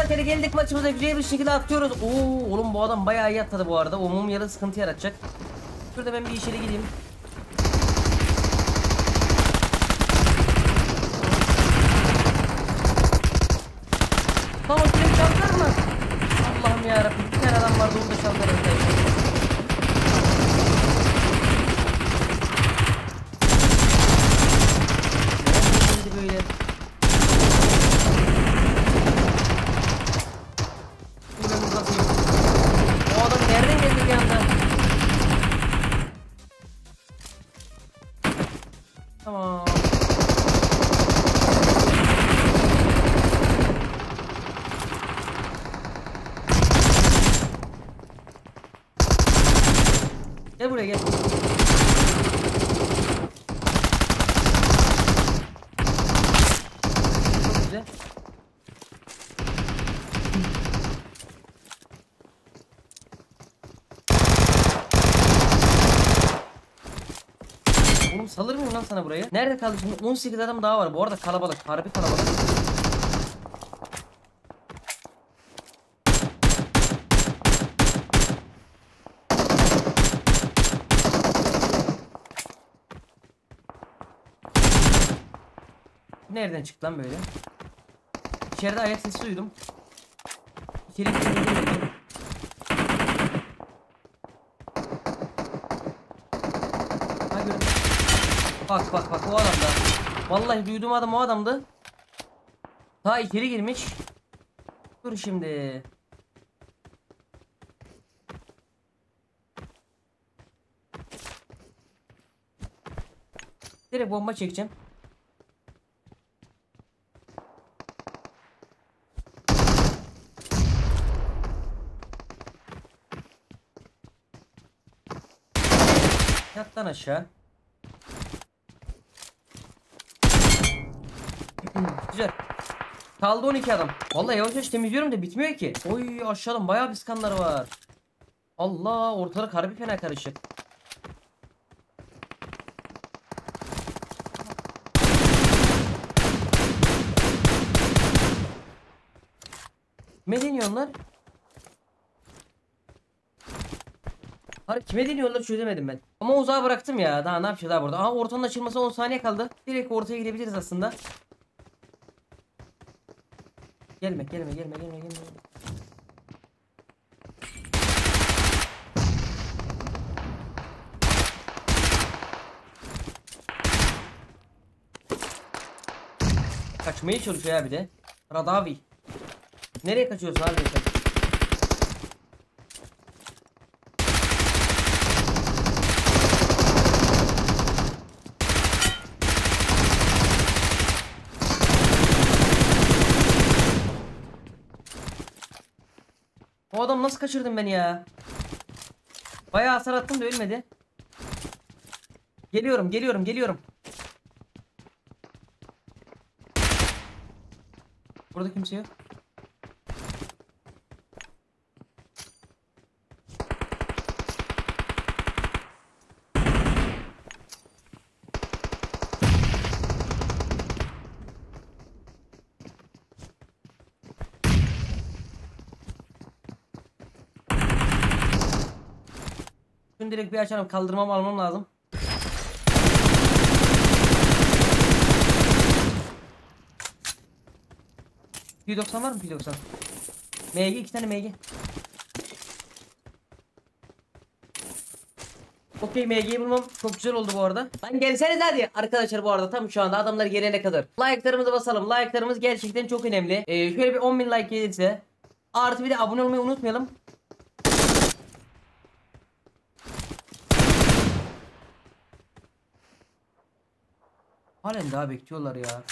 İçeri geldik, maçımıza güzel bir şekilde atıyoruz. Oo oğlum, bu adam bayağı iyi atladı bu arada. O mum yarı sıkıntı yaratacak. Şurada ben bir içeri gideyim. Tamam, direkt çaldılar mı? Allah'ım yarabbim, bir tane adam vardı, onu da çaldılar arkadaşlar. Böyle. O adam nereden geldi bir anda? Tamam. Gel buraya, gel. Çok güzel. Oğlum salır mıyım lan sana burayı? Nerede kaldı şimdi? 18 adam daha var. Bu arada kalabalık. Harbi kalabalık. Nereden çıktı lan böyle? İçeride ayak sesi duydum. İçeri gittim. Ha gördüm. Bak bak bak, o adam da. Vallahi duyduğum adam o adamdı. Ta içeri girmiş. Dur şimdi. Direkt bomba çekeceğim. Yattan aşağı. Güzel. Kaldı 12 adam. Vallahi yavaş yavaş temizliyorum da bitmiyor ki. Oy, aşağıdan bayağı bir skanlar var. Allah, ortalık harbi fena karışık. Kime deniyorlar? Harbi kime deniyorlar çözemedim ben. Ama uzağa bıraktım ya. Daha ne yapacağız daha burada? Aha, ortanın açılması 10 saniye kaldı. Direkt ortaya gidebiliriz aslında. Gelme gelme gelme gelme gelme. Kaçmaya çalışıyor ya bir de. Radavi. Nereye kaçıyorsun abi sen? O adam nasıl kaçırdın beni ya? Bayağı hasar attım da ölmedi. Geliyorum geliyorum geliyorum. Burada kimse yok. Şunu direkt bir açalım, kaldırmam almam lazım. P90 var mı, P90? MG, 2 tane MG. Okey, MG'yi bulmam çok güzel oldu bu arada. Lan gelseniz hadi arkadaşlar, bu arada tam şu anda adamlar gelene kadar like'larımızı basalım. Like'larımız gerçekten çok önemli. Şöyle bir 10.000 like gelirse, artı bir de abone olmayı unutmayalım. Halen daha bekliyorlar ya.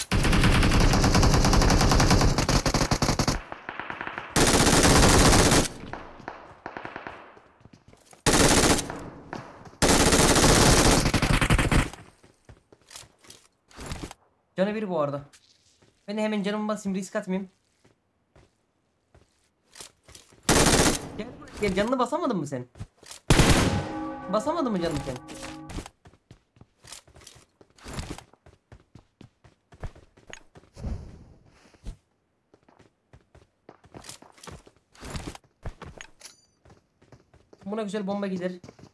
Canı biri bu arada. Ben de hemen canımı basayım, risk atmayayım. Gel buraya, gel. Canını basamadın mı sen? Basamadın mı canını sen? Buna güzel bomba gider.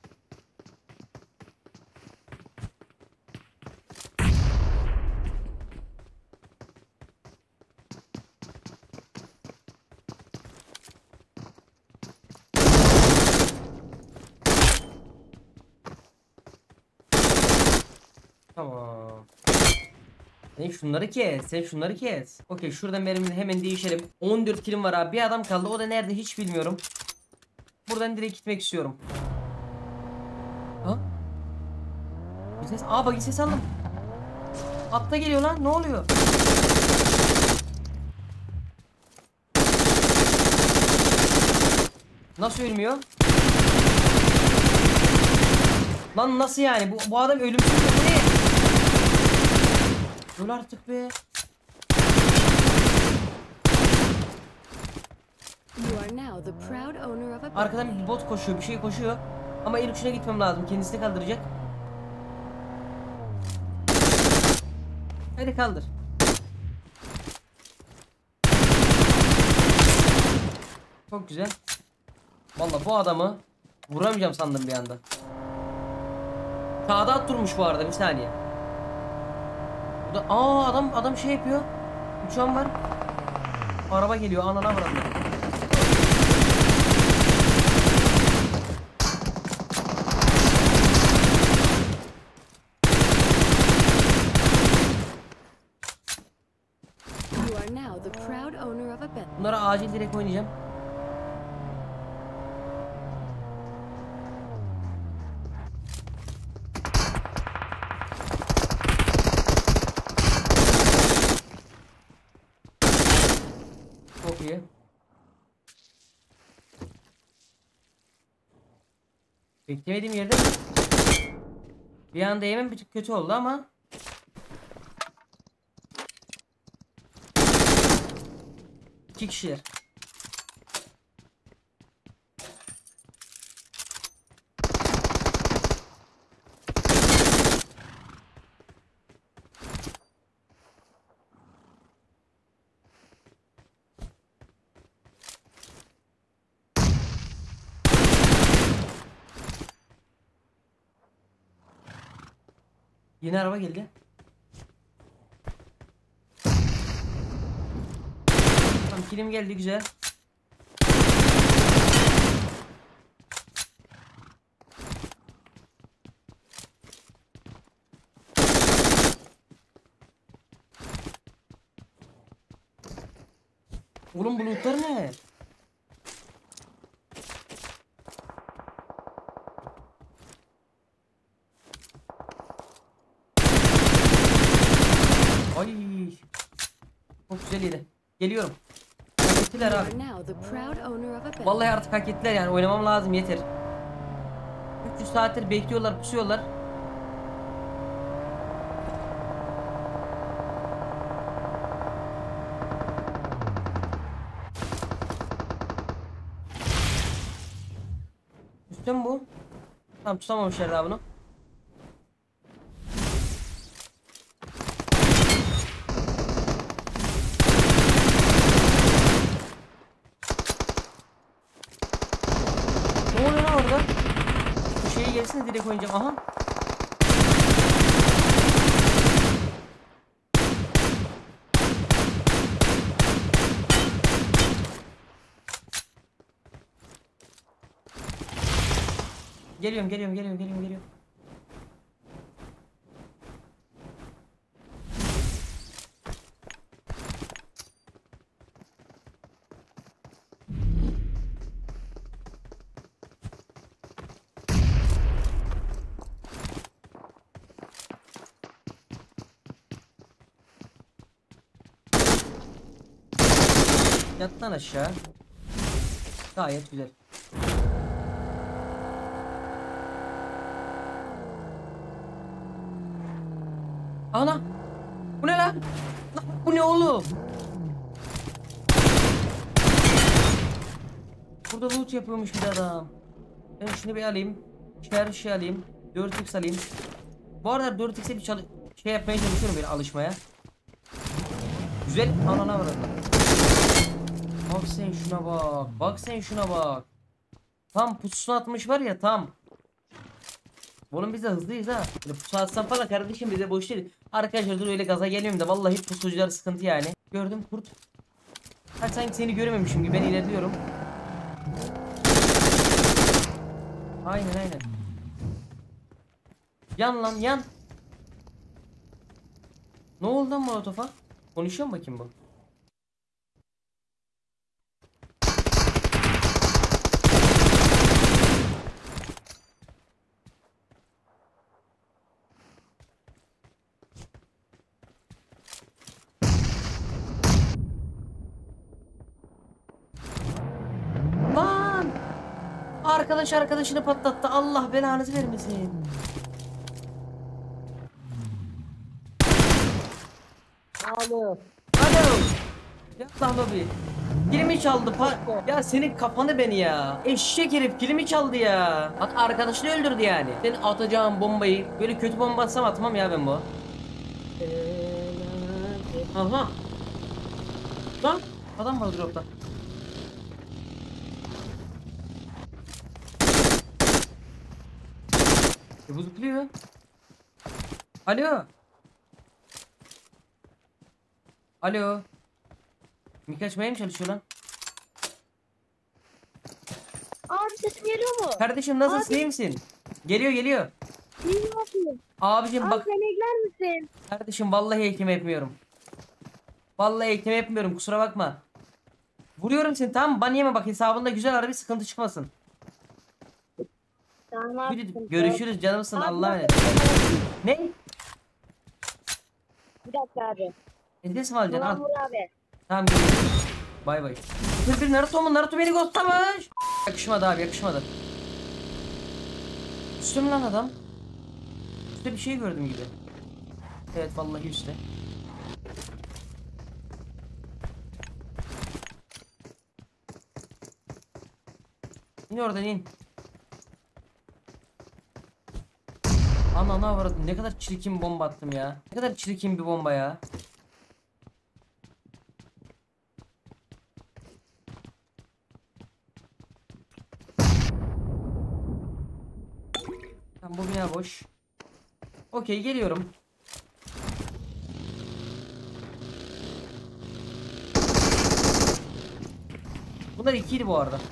Tamam. Sen şunları kes. Sen şunları kes. Okey, şuradan mermini hemen değişelim. 14 kilim var abi. Bir adam kaldı. O da nerede hiç bilmiyorum. Buradan direkt gitmek istiyorum. Ha? Bir ses. Aa bak, ses aldım. Atta geliyor lan. Ne oluyor? Nasıl ölmüyor? Lan nasıl yani? Bu adam ölümsüz mü? Bu ne? Öl artık be. Arkadan bir bot koşuyor, bir şey koşuyor. Ama ilk uçuna gitmem lazım. Kendisini kaldıracak. Hadi kaldır. Çok güzel. Vallahi bu adamı vuramayacağım sandım bir anda. Sağda at durmuş bu arada, bir saniye. Bu da adam şey yapıyor. Uçağım var. Araba geliyor, anana vuralım. Bunlara acil direkt oynayacağım. Çok iyi. Beklemediğim yerde bir anda yemem bir tık kötü oldu ama İki kişiler. Yine araba geldi. Tamam, kilim geldi, güzel. Oğlum bu lootlar ne? Ay. Çok güzel yedi. Geliyorum. Hak ettiler abi. Vallahi artık hak ettiler yani, oynamam lazım, yeter. 300 saattir bekliyorlar, pusuyorlar. Üstte mi bu? Tamam, tutamamışlar daha bunu. Ne oluyor lan orada? Bu şeye gelsene, direkt oynayacağım. Aha. Geliyorum. Yat lan aşağı. Gayet güzel. Ana! Bu ne lan? Lan bu ne oğlum? Burada loot yapıyormuş bir adam. Ben şunu bir alayım. Şey alayım. 4x alayım. Bu arada 4x'e bir şey yapmaya çalışıyorum, bir alışmaya. Güzel anana var. Bak sen şuna bak. Tam pususunu atmış var ya tam. Oğlum biz de hızlıyız ha. Böyle pusu atsan falan kardeşim bize boş değil. Arkadaşlar dur öyle gaza gelmiyorum da vallahi pusucular sıkıntı yani. Gördüm kurt. Hadi sanki seni görememişim gibi ben ilerliyorum. Aynen. Yan lan yan. Ne oldu lan molotofa? Konuşuyor mu bakayım bu? Lan! Arkadaş arkadaşını patlattı. Allah belanızı vermesin. Alo. Alo. Ya lan lobi. Kilimi çaldı ya senin kafanı beni ya. Eşek herif kilimi çaldı ya. Bak arkadaşını öldürdü yani. Senin atacağın bombayı böyle kötü bomba atsam atmam ya ben bu. Aha. Lan adam var dropta. Bu zıplıyor. Alo. Alo. Mika açmaya mı çalışıyor lan? Abi sesim geliyor mu? Kardeşim nasılsın, Abi. iyi misin? Geliyor. İyi misin? Abicim Abi bak sen ekler misin? kardeşim vallahi ekleme yapmıyorum. Vallahi ekleme yapmıyorum kusura bakma. Vuruyorum seni tamam mı? Bana yeme bak hesabında güzel ara bir sıkıntı çıkmasın. Tamam Hadi abi. görüşürüz canımsın Abi, Allah'a bir emanet. dakika. Ne? Bir dakika abi. Edides mi alacaksın? Al. Muamur abi. Tamam görüşürüz. Bay bay. Bir Naruto mu? Naruto beni ghostlamış. Yakışmadı abi yakışmadı. Üstte mi lan adam? Üstte bir şey gördüm gibi. Evet vallahi üstte. İn oradan in. Ana avradım ne kadar çirkin bir bomba attım ya. Ne kadar çirkin bir bomba ya. Tamam bu bina boş. Okey geliyorum. Bunlar ikiydi bu arada.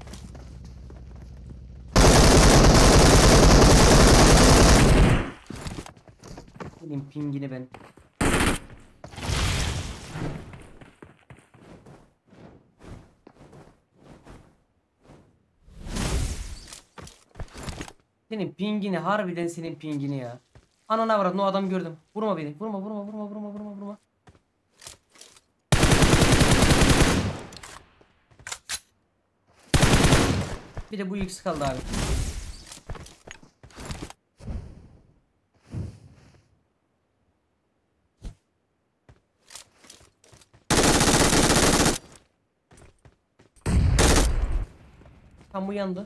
Benim pingini ben. Senin pingini harbiden senin pingini ya. Anana avradın o adamı gördüm. Vurma beni. Vurma. Bir de bu X kaldı abi. Tam bu yandı.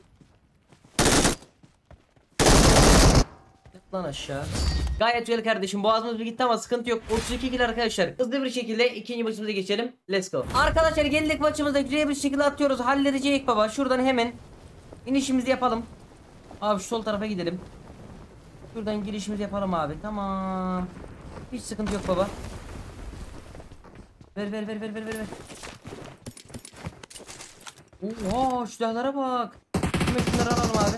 Yat lan aşağı. Gayet güzel kardeşim. Boğazımız bir gitti ama sıkıntı yok. 32 kill arkadaşlar. Hızlı bir şekilde ikinci maçımıza geçelim. Let's go. Arkadaşlar geldik maçımızda güzel bir şekilde atıyoruz. Halledeceğiz baba. Şuradan hemen inişimizi yapalım. Abi şu sol tarafa gidelim. Şuradan girişimizi yapalım abi. Tamam. Hiç sıkıntı yok baba. Ver. Oha şu silahlara bak. Şunları alalım abi.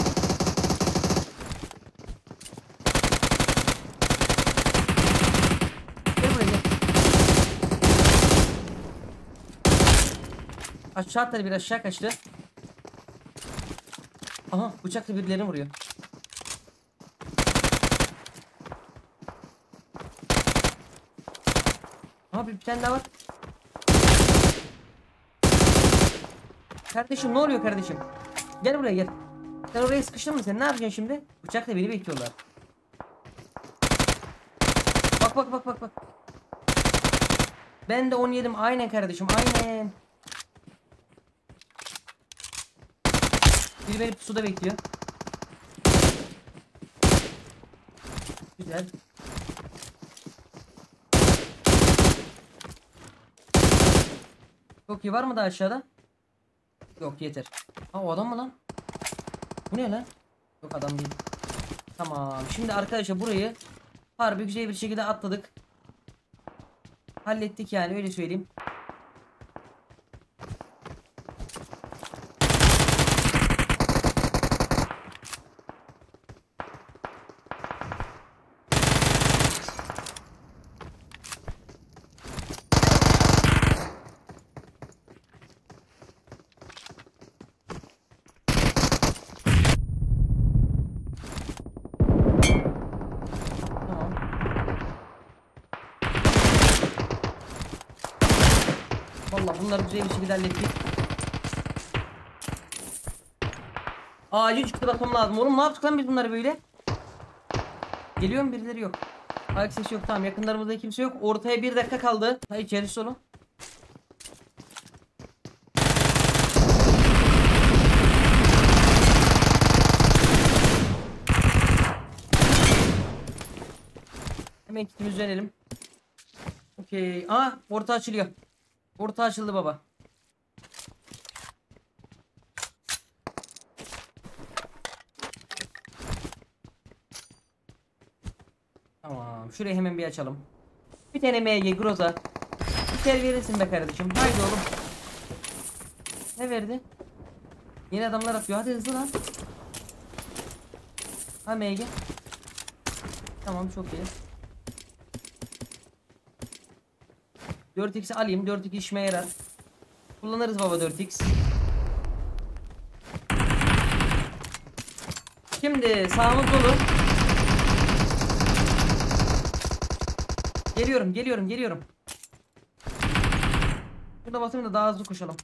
Gel buraya gel. Aşağı atladı bir aşağı kaçtı. Aha bıçakla birilerini vuruyor. Abi bir tane daha var. Kardeşim ne oluyor kardeşim? Gel buraya gel. Sen oraya sıkıştın mı sen? Ne yapacaksın şimdi? Bıçakla beni bekliyorlar. Bak. Ben de 17'im aynen kardeşim aynen. Biri beni pusuda bekliyor. Güzel. Çok iyi var mı da aşağıda? Yok yeter. Ha o adam mı lan? Bu ne lan? Yok adam değil. Tamam. Şimdi arkadaşlar burayı harbi güzel bir şekilde atladık. Hallettik yani, öyle söyleyeyim. Tamam. Vallahi bunları güzel bir şekilde hallettik. Acil çıktı basmam lazım. Oğlum ne yaptık lan biz bunları böyle? Geliyor mu, birileri yok. Ayak sesi yok, tamam, yakınlarımızda kimse yok. Ortaya 1 dakika kaldı. Ha, içerisi dolu. Hemen kitimizi dönelim. Okey. Aa, orta açılıyor. Orta açıldı baba. Tamam. Şurayı hemen bir açalım. Bir tane MG Groza. Bir tel verirsin be kardeşim. Haydi oğlum. Ne verdi? Yeni adamlar atıyor. Hadi hızlı lan. Ha, MG. Tamam, çok iyi. 4x'i alayım. 4x işime yarar. Kullanırız baba 4x. Şimdi sağımız dolu. Geliyorum. Burada basayım da daha hızlı koşalım.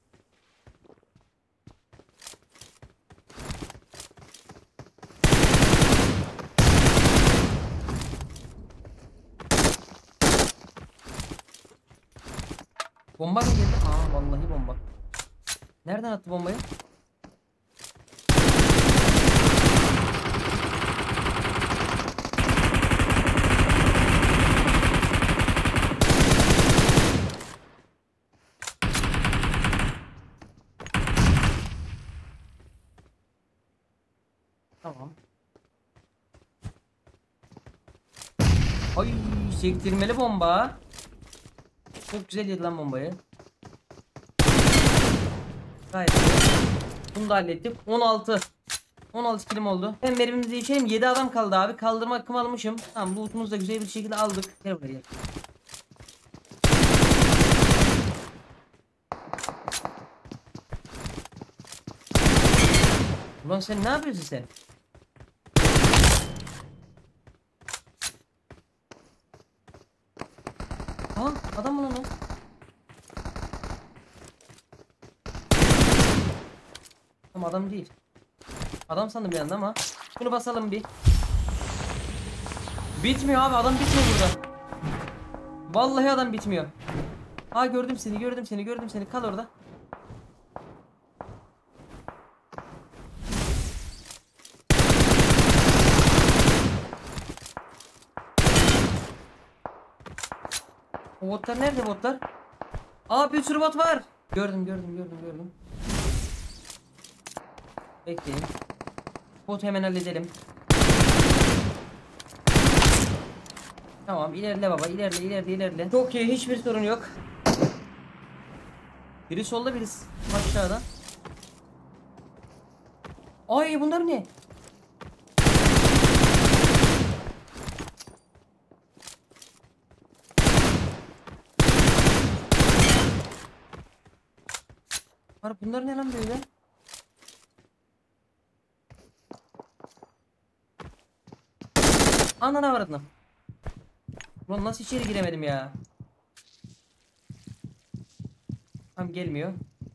Bomba mı geldi? Aa, vallahi bomba. Nereden attı bombayı? Tamam. Ay, sektirmeli bomba. Çok güzel yedi lan bombayı. Gayet iyi. Bunu da hallettik. 16 kilim oldu. Hem mermimizi içelim. 7 adam kaldı abi. Kaldırma hakkımı almışım. Tamam, lootumuzu da güzel bir şekilde aldık. Gel buraya. Ulan sen ne yapıyorsun sen? Aa, adam mı lan o? Tamam, adam değil. Adam sandım bir anda ama. Bunu basalım bir. Bitmiyor abi, adam bitmiyor burada. Vallahi adam bitmiyor. Aa, gördüm seni. Kal orada. O botlar nerede, botlar? Aa, bir sürü bot var. Gördüm. Bekleyin. Botu hemen halledelim. Tamam, ilerle baba, ilerle. Çok iyi, hiçbir sorun yok. Biri solda, biri aşağıda. Ay, bunlar ne? Bunlar ne lan böyle? Anana avradına. Ulan nasıl içeri giremedim ya? Tam gelmiyor.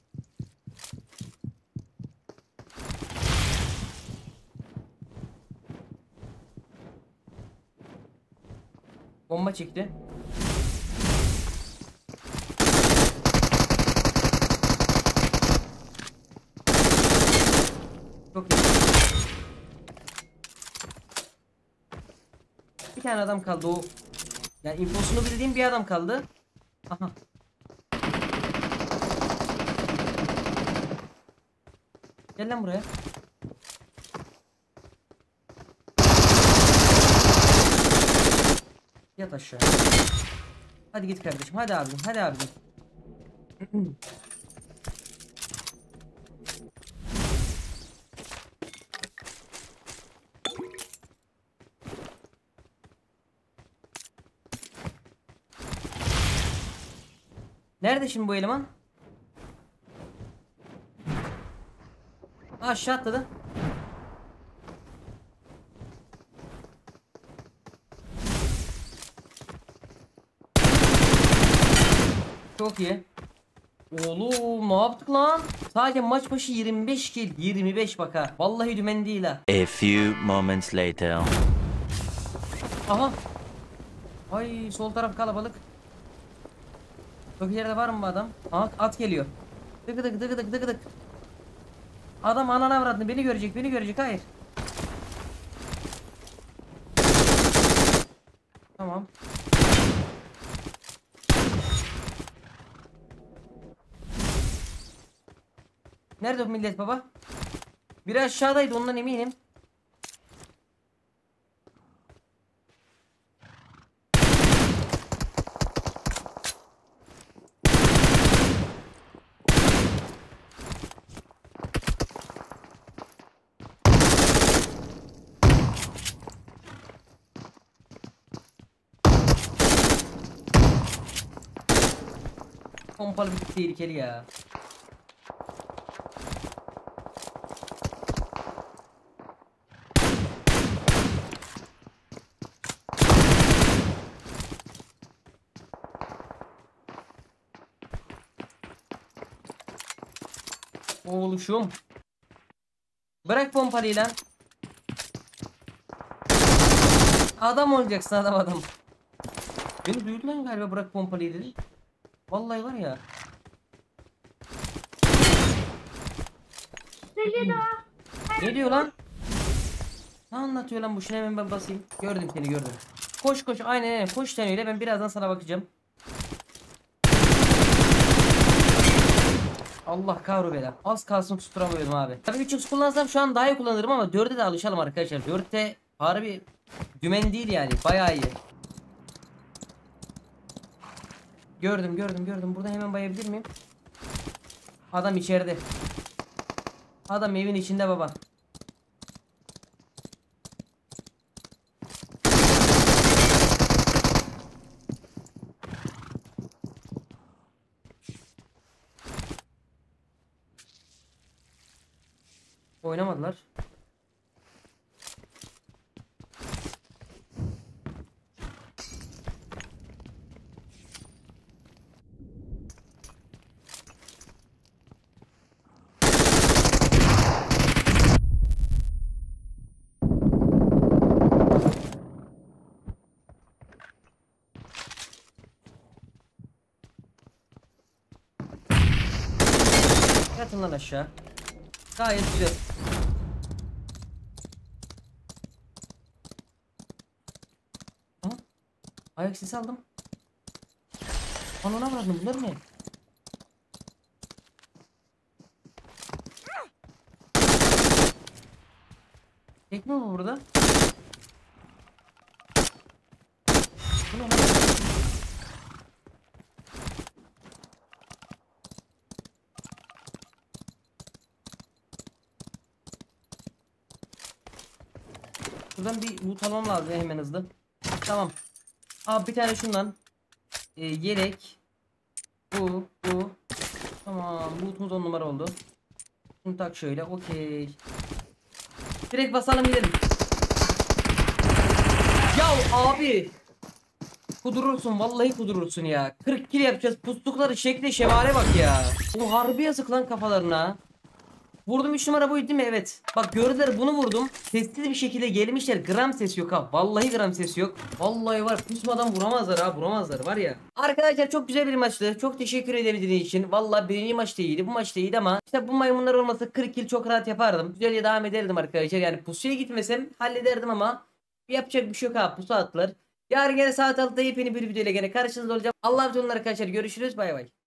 Bomba çekti. Çok iyi. Bir tane adam kaldı o. Yani infosunu bildiğim bir adam kaldı. Aha. Gel lan buraya. Yat aşağı. Hadi git kardeşim. Hadi abicim. Hadi abicim. Nerede şimdi bu eleman? Aşağı atladı. Çok iyi. Oğlum ne yaptık lan? Sadece maç başı 25 kill. 25 bak ha. Vallahi dümen değil ha. A few moments later. Aha. Ay sol taraf kalabalık. Çok ileride var mı bu adam? Aha at geliyor. Dık dık dık dık dık dık. Adam anana avradını beni görecek, beni görecek. Hayır. Tamam. Nerede bu millet baba? Biri aşağıdaydı, ondan eminim. Pompalı bir tık tehlikeli ya. Oğluşum. Bırak pompalıyı lan. Adam olacaksın, adam. Beni duydu lan galiba, bırak pompalıyı dedi. Vallahi var ya. Ne diyor lan? Ne anlatıyor lan bu? Şuna hemen ben basayım. Gördüm seni, gördüm. Koş koş, aynen koş sen öyle, ben birazdan sana bakacağım. Allah kahrobela. Az kalsın tuturamıyordum abi. Tabii 3x kullansam şu an daha iyi kullanırım ama 4'e de alışalım arkadaşlar. 4'te harbi dümen değil yani, bayağı iyi. Gördüm. Burada hemen bayabilir miyim? Adam içeride. Adam evin içinde baba. Oynamadılar. Yatın lan aşağı. Gayet güzel. Aha. Ayak sesi aldım. Anana vardım, bunlar ne? Tekme mi burada? Bu ne lan? Buradan bir loot almam lazım hemen hızlı. Tamam. Abi bir tane şundan. Yelek. Bu. Tamam. Lootumuz 10 numara oldu. Bunu tak şöyle. Okey. Direkt basalım gidelim. Ya abi. Kudurursun. Vallahi kudurursun ya. 40 kill yapacağız. Pustukları şekli şemale bak ya. Bu harbi yazık lan kafalarına. Vurdum 3 numara buydu değil mi? Evet. Bak gördüler, bunu vurdum. Sessiz bir şekilde gelmişler. Gram ses yok ha. Vallahi gram ses yok. Vallahi var. Pusmadan vuramazlar ha. Vuramazlar var ya. Arkadaşlar çok güzel bir maçtı. Çok teşekkür ederim dinlediğiniz için. Vallahi birinci maçta iyiydi. Bu maçta iyiydi ama işte bu maymunlar olmasa 40 kill çok rahat yapardım. Güzel devam ederdim arkadaşlar. Yani pusuya gitmesem hallederdim ama yapacak bir şey yok ha. Pusu attılar. Yarın gene saat 6'da yepyeni bir videoyla gene karşınızda olacağım. Allah'a emanet olun arkadaşlar. Görüşürüz. Bay bay.